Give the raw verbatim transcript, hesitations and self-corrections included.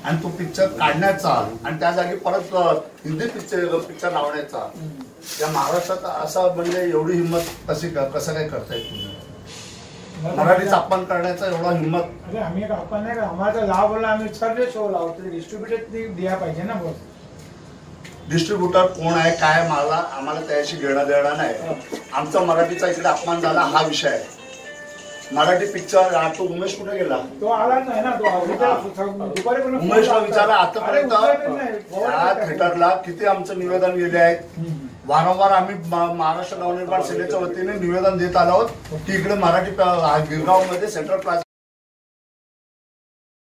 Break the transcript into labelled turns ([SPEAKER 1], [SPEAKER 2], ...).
[SPEAKER 1] आणि तो पिक्चर काढण्याचा आणि त्या जागी परत हिंदी पिक्चर पिक्चर लावण्याचा या महाराष्ट्रात असं म्हणजे एवढी हिंमत कशी कसं काय करताय तुम्ही? मराठीचा अपमान करण्याचा एवढा हिंमत?
[SPEAKER 2] अरे आम्ही एक अपमान नाही, आम्हाला लाव बोला, आम्ही सर्व शो लावतो, डिस्ट्रीब्युटर द्या पाहिजे ना. बस
[SPEAKER 1] डिस्ट्रीब्युटर कोण आहे काय मला आम्हाला त्याशी घेणं देणं नाही. आमचा मराठीचा इकडे अपमान झाला हा विषय आहे. मराठी पिक्चर तो उमेश कुठे गेला?
[SPEAKER 2] तो आला नाही ना. तो
[SPEAKER 1] उमेशला विचारा आतापर्यंत या थिएटरला किती आमचं निवेदन गेले आहेत. वारंवार आम्ही महाराष्ट्र नवनिर्माण सेनेच्या वतीने निवेदन देत आलो आहोत की इकडे मराठी गिरगाव मध्ये सेंट्रल प्लाझा